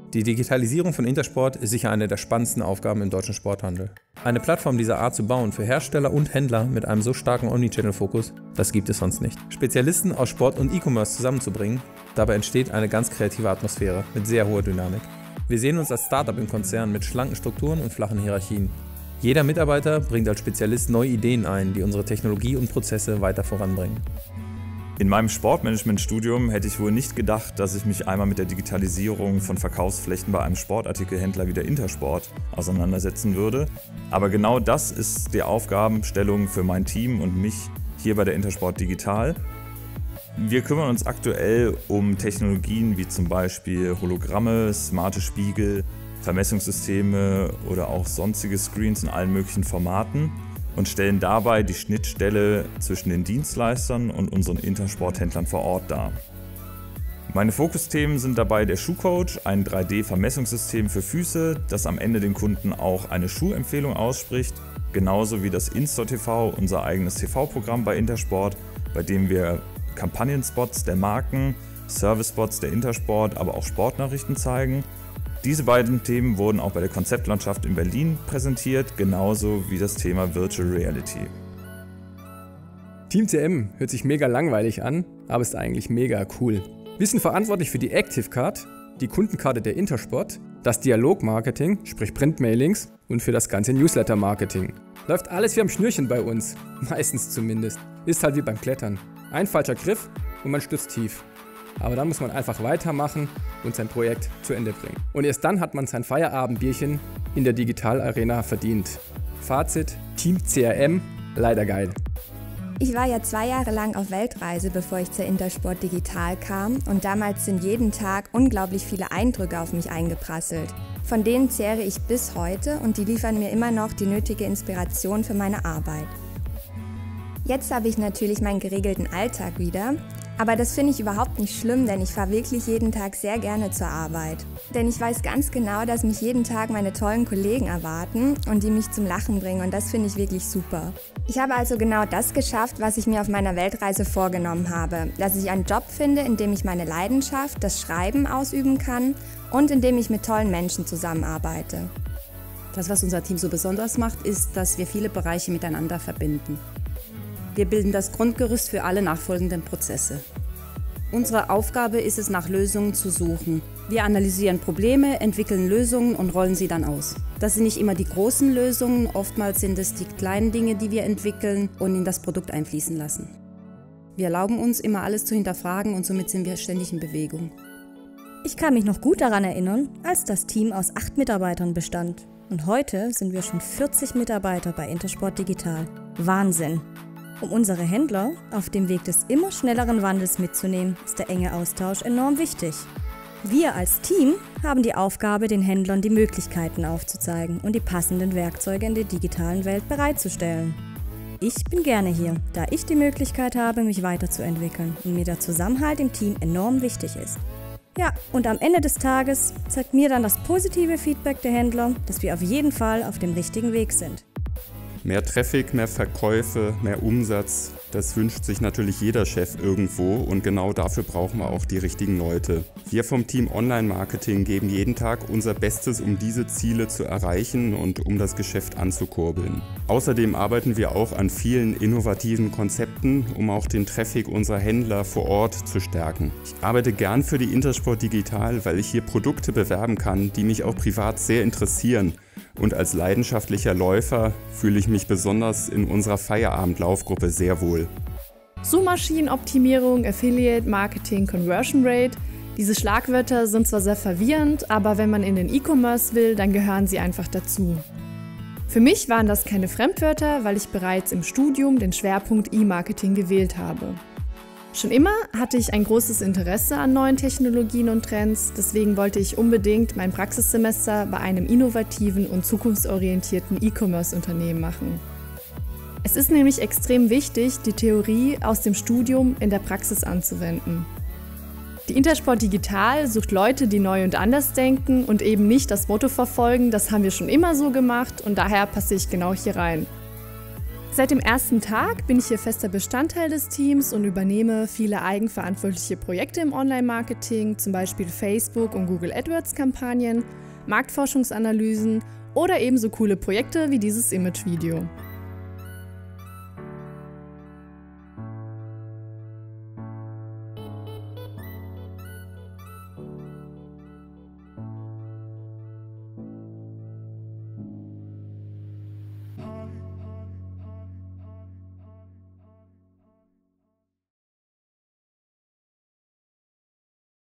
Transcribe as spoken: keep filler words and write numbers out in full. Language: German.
Die Digitalisierung von Intersport ist sicher eine der spannendsten Aufgaben im deutschen Sporthandel. Eine Plattform dieser Art zu bauen für Hersteller und Händler mit einem so starken Omnichannel-Fokus, das gibt es sonst nicht. Spezialisten aus Sport und E-Commerce zusammenzubringen, dabei entsteht eine ganz kreative Atmosphäre mit sehr hoher Dynamik. Wir sehen uns als Startup im Konzern mit schlanken Strukturen und flachen Hierarchien. Jeder Mitarbeiter bringt als Spezialist neue Ideen ein, die unsere Technologie und Prozesse weiter voranbringen. In meinem Sportmanagement-Studium hätte ich wohl nicht gedacht, dass ich mich einmal mit der Digitalisierung von Verkaufsflächen bei einem Sportartikelhändler wie der Intersport auseinandersetzen würde. Aber genau das ist die Aufgabenstellung für mein Team und mich hier bei der Intersport Digital. Wir kümmern uns aktuell um Technologien wie zum Beispiel Hologramme, smarte Spiegel, Vermessungssysteme oder auch sonstige Screens in allen möglichen Formaten und stellen dabei die Schnittstelle zwischen den Dienstleistern und unseren Intersporthändlern vor Ort dar. Meine Fokusthemen sind dabei der Schuhcoach, ein drei D-Vermessungssystem für Füße, das am Ende den Kunden auch eine Schuhempfehlung ausspricht, genauso wie das InStore T V, unser eigenes T V-Programm bei Intersport, bei dem wir Kampagnenspots der Marken, Servicespots der Intersport, aber auch Sportnachrichten zeigen. Diese beiden Themen wurden auch bei der Konzeptlandschaft in Berlin präsentiert, genauso wie das Thema Virtual Reality. Team C M hört sich mega langweilig an, aber ist eigentlich mega cool. Wir sind verantwortlich für die Active Card, die Kundenkarte der Intersport, das Dialogmarketing, sprich Printmailings und für das ganze Newsletter-Marketing. Läuft alles wie am Schnürchen bei uns, meistens zumindest. Ist halt wie beim Klettern. Ein falscher Griff und man stürzt tief. Aber dann muss man einfach weitermachen und sein Projekt zu Ende bringen. Und erst dann hat man sein Feierabendbierchen in der Digital-Arena verdient. Fazit: Team C R M, leider geil. Ich war ja zwei Jahre lang auf Weltreise, bevor ich zur Intersport Digital kam, und damals sind jeden Tag unglaublich viele Eindrücke auf mich eingeprasselt. Von denen zehre ich bis heute und die liefern mir immer noch die nötige Inspiration für meine Arbeit. Jetzt habe ich natürlich meinen geregelten Alltag wieder, aber das finde ich überhaupt nicht schlimm, denn ich fahre wirklich jeden Tag sehr gerne zur Arbeit. Denn ich weiß ganz genau, dass mich jeden Tag meine tollen Kollegen erwarten und die mich zum Lachen bringen, und das finde ich wirklich super. Ich habe also genau das geschafft, was ich mir auf meiner Weltreise vorgenommen habe, dass ich einen Job finde, in dem ich meine Leidenschaft, das Schreiben, ausüben kann und in dem ich mit tollen Menschen zusammenarbeite. Das, was unser Team so besonders macht, ist, dass wir viele Bereiche miteinander verbinden. Wir bilden das Grundgerüst für alle nachfolgenden Prozesse. Unsere Aufgabe ist es, nach Lösungen zu suchen. Wir analysieren Probleme, entwickeln Lösungen und rollen sie dann aus. Das sind nicht immer die großen Lösungen, oftmals sind es die kleinen Dinge, die wir entwickeln und in das Produkt einfließen lassen. Wir erlauben uns, immer alles zu hinterfragen, und somit sind wir ständig in Bewegung. Ich kann mich noch gut daran erinnern, als das Team aus acht Mitarbeitern bestand. Und heute sind wir schon vierzig Mitarbeiter bei Intersport Digital. Wahnsinn! Um unsere Händler auf dem Weg des immer schnelleren Wandels mitzunehmen, ist der enge Austausch enorm wichtig. Wir als Team haben die Aufgabe, den Händlern die Möglichkeiten aufzuzeigen und die passenden Werkzeuge in der digitalen Welt bereitzustellen. Ich bin gerne hier, da ich die Möglichkeit habe, mich weiterzuentwickeln und mir der Zusammenhalt im Team enorm wichtig ist. Ja, und am Ende des Tages zeigt mir dann das positive Feedback der Händler, dass wir auf jeden Fall auf dem richtigen Weg sind. Mehr Traffic, mehr Verkäufe, mehr Umsatz, das wünscht sich natürlich jeder Chef irgendwo, und genau dafür brauchen wir auch die richtigen Leute. Wir vom Team Online-Marketing geben jeden Tag unser Bestes, um diese Ziele zu erreichen und um das Geschäft anzukurbeln. Außerdem arbeiten wir auch an vielen innovativen Konzepten, um auch den Traffic unserer Händler vor Ort zu stärken. Ich arbeite gern für die Intersport Digital, weil ich hier Produkte bewerben kann, die mich auch privat sehr interessieren. Und als leidenschaftlicher Läufer fühle ich mich besonders in unserer Feierabendlaufgruppe sehr wohl. Suchmaschinenoptimierung, Affiliate, Marketing, Conversion Rate. Diese Schlagwörter sind zwar sehr verwirrend, aber wenn man in den E-Commerce will, dann gehören sie einfach dazu. Für mich waren das keine Fremdwörter, weil ich bereits im Studium den Schwerpunkt E-Marketing gewählt habe. Schon immer hatte ich ein großes Interesse an neuen Technologien und Trends, deswegen wollte ich unbedingt mein Praxissemester bei einem innovativen und zukunftsorientierten E-Commerce-Unternehmen machen. Es ist nämlich extrem wichtig, die Theorie aus dem Studium in der Praxis anzuwenden. Die Intersport Digital sucht Leute, die neu und anders denken und eben nicht das Motto verfolgen, das haben wir schon immer so gemacht, und daher passe ich genau hier rein. Seit dem ersten Tag bin ich hier fester Bestandteil des Teams und übernehme viele eigenverantwortliche Projekte im Online-Marketing, zum Beispiel Facebook- und Google AdWords-Kampagnen, Marktforschungsanalysen oder ebenso coole Projekte wie dieses Image-Video.